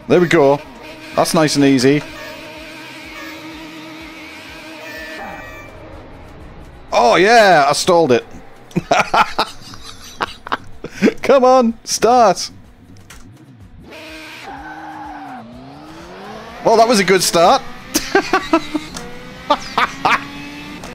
There we go. That's nice and easy. Oh yeah, I stalled it. Come on, start. Well, that was a good start.